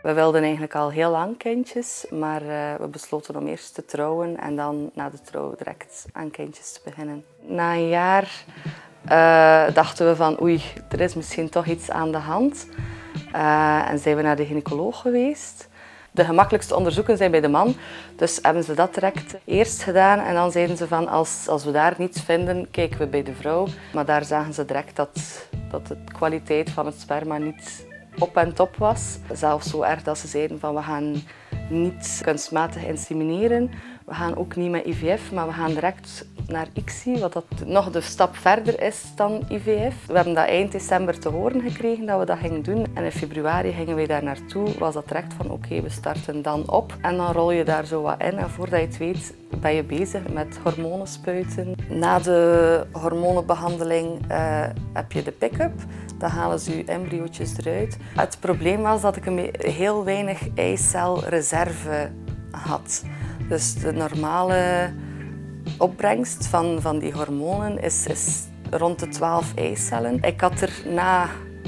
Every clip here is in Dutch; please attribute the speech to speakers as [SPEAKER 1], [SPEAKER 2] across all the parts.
[SPEAKER 1] We wilden eigenlijk al heel lang kindjes, maar we besloten om eerst te trouwen en dan na de trouw direct aan kindjes te beginnen. Na een jaar dachten we van oei, er is misschien toch iets aan de hand. En zijn we naar de gynaecoloog geweest. De gemakkelijkste onderzoeken zijn bij de man, dus hebben ze dat direct eerst gedaan. En dan zeiden ze van als we daar niets vinden, kijken we bij de vrouw. Maar daar zagen ze direct dat de kwaliteit van het sperma niet op en top was. Zelfs zo erg dat ze zeiden van we gaan niet kunstmatig insemineren. We gaan ook niet met IVF, maar we gaan direct naar ICSI, wat dat nog de stap verder is dan IVF. We hebben dat eind december te horen gekregen dat we dat gingen doen. En in februari gingen we daar naartoe. Was dat direct van oké, we starten dan op. En dan rol je daar zo wat in. En voordat je het weet ben je bezig met hormonen spuiten. Na de hormonenbehandeling heb je de pick-up. Dan halen ze je embryootjes eruit. Het probleem was dat ik heel weinig eicelreserve had. Dus de normale opbrengst van die hormonen is rond de 12 eicellen. Ik had er na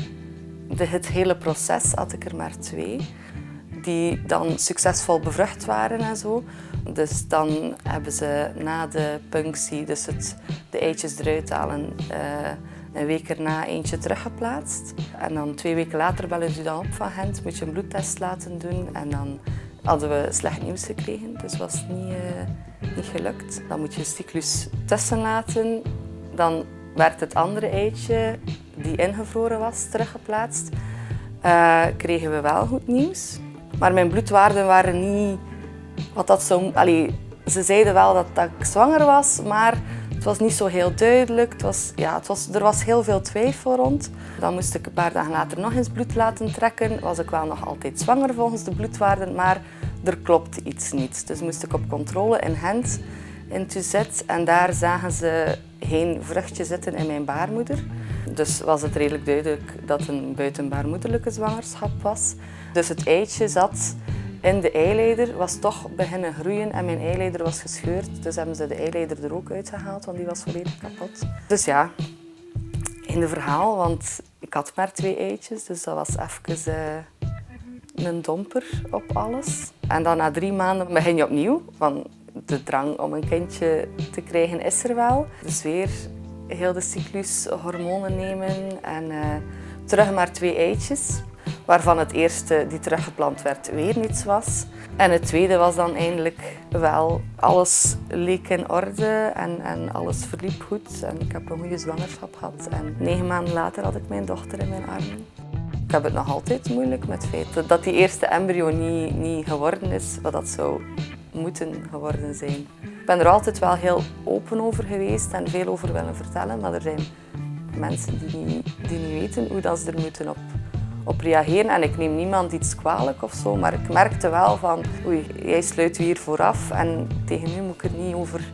[SPEAKER 1] het hele proces had ik er maar 2, die dan succesvol bevrucht waren en zo. Dus dan hebben ze na de punctie, dus de eitjes eruit halen, een week erna eentje teruggeplaatst. En dan 2 weken later bellen ze dan op van Gent, moet je een bloedtest laten doen. En dan hadden we slecht nieuws gekregen, dus was niet gelukt. Dan moet je een cyclus tussen laten. Dan werd het andere eitje, die ingevroren was, teruggeplaatst. Kregen we wel goed nieuws. Maar mijn bloedwaarden waren niet wat dat zo... Ze zeiden wel dat ik zwanger was, maar het was niet zo heel duidelijk. Er was heel veel twijfel rond. Dan moest ik een paar dagen later nog eens bloed laten trekken. Was ik wel nog altijd zwanger volgens de bloedwaarden, maar er klopte iets niet. Dus moest ik op controle in Gent, in Tuzet. En daar zagen ze geen vruchtje zitten in mijn baarmoeder. Dus was het redelijk duidelijk dat het een buitenbaarmoederlijke zwangerschap was. Dus het eitje zat in de eileider, was toch beginnen groeien en mijn eileider was gescheurd. Dus hebben ze de eileider er ook uitgehaald, want die was volledig kapot. Dus ja, einde verhaal, want ik had maar 2 eitjes, dus dat was even een domper op alles. En dan na 3 maanden begin je opnieuw, want de drang om een kindje te krijgen is er wel. Dus weer heel de cyclus hormonen nemen en terug maar 2 eitjes. Waarvan het eerste die teruggeplant werd weer niets was. En het tweede was dan eindelijk wel, alles leek in orde en alles verliep goed. En ik heb een goede zwangerschap gehad. En 9 maanden later had ik mijn dochter in mijn armen. Ik heb het nog altijd moeilijk met het feit dat die eerste embryo niet geworden is wat dat zou moeten geworden zijn. Ik ben er altijd wel heel open over geweest en veel over willen vertellen, maar er zijn mensen die niet weten hoe dat ze er moeten op reageren. En ik neem niemand iets kwalijk of zo, maar ik merkte wel van oei, jij sluit hier vooraf en tegen u moet ik er niet over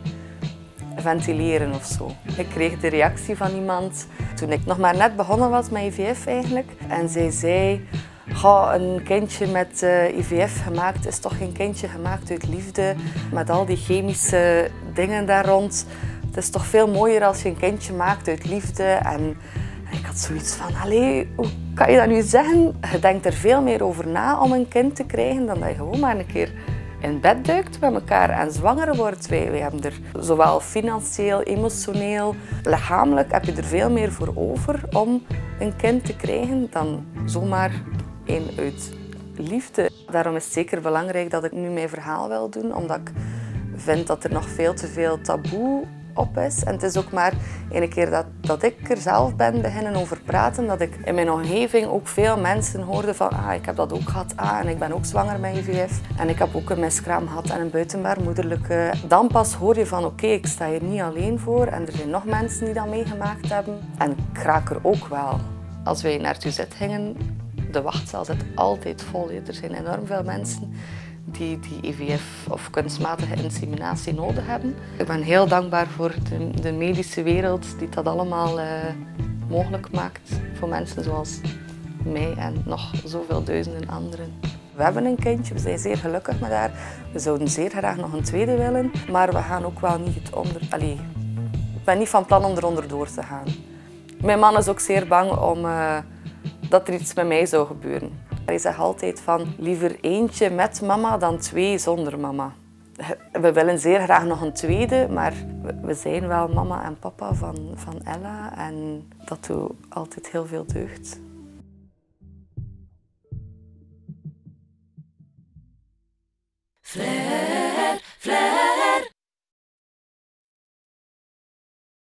[SPEAKER 1] ventileren of zo. Ik kreeg de reactie van iemand toen ik nog maar net begonnen was met IVF eigenlijk. En zij zei, een kindje met IVF gemaakt is toch geen kindje gemaakt uit liefde, met al die chemische dingen daar rond. Het is toch veel mooier als je een kindje maakt uit liefde. En ik had zoiets van, allee, hoe kan je dat nu zeggen? Je denkt er veel meer over na om een kind te krijgen dan dat je gewoon maar een keer in bed duikt met elkaar en zwanger wordt. Wij hebben er zowel financieel, emotioneel, lichamelijk heb je er veel meer voor over om een kind te krijgen dan zomaar één uit liefde. Daarom is het zeker belangrijk dat ik nu mijn verhaal wil doen, omdat ik vind dat er nog veel te veel taboe op is. En het is ook maar een keer dat ik er zelf ben beginnen over praten, dat ik in mijn omgeving ook veel mensen hoorde van ik heb dat ook gehad, en ik ben ook zwanger met IVF en ik heb ook een miskraam gehad en een buitenbaarmoederlijke. Dan pas hoor je van oké, ik sta hier niet alleen voor en er zijn nog mensen die dat meegemaakt hebben. En ik raak er ook wel. Als wij naar Tuzet gingen, de wachtzaal zit altijd vol. Er zijn enorm veel mensen die IVF of kunstmatige inseminatie nodig hebben. Ik ben heel dankbaar voor de medische wereld die dat allemaal mogelijk maakt voor mensen zoals mij en nog zoveel duizenden anderen. We hebben een kindje, we zijn zeer gelukkig met haar. We zouden zeer graag nog een tweede willen, maar we gaan ook wel niet ik ben niet van plan om eronder door te gaan. Mijn man is ook zeer bang dat er iets met mij zou gebeuren. Ik zeg altijd van liever eentje met mama dan 2 zonder mama. We willen zeer graag nog een tweede, maar we zijn wel mama en papa van Ella en dat doet altijd heel veel deugd.
[SPEAKER 2] Flair, flair.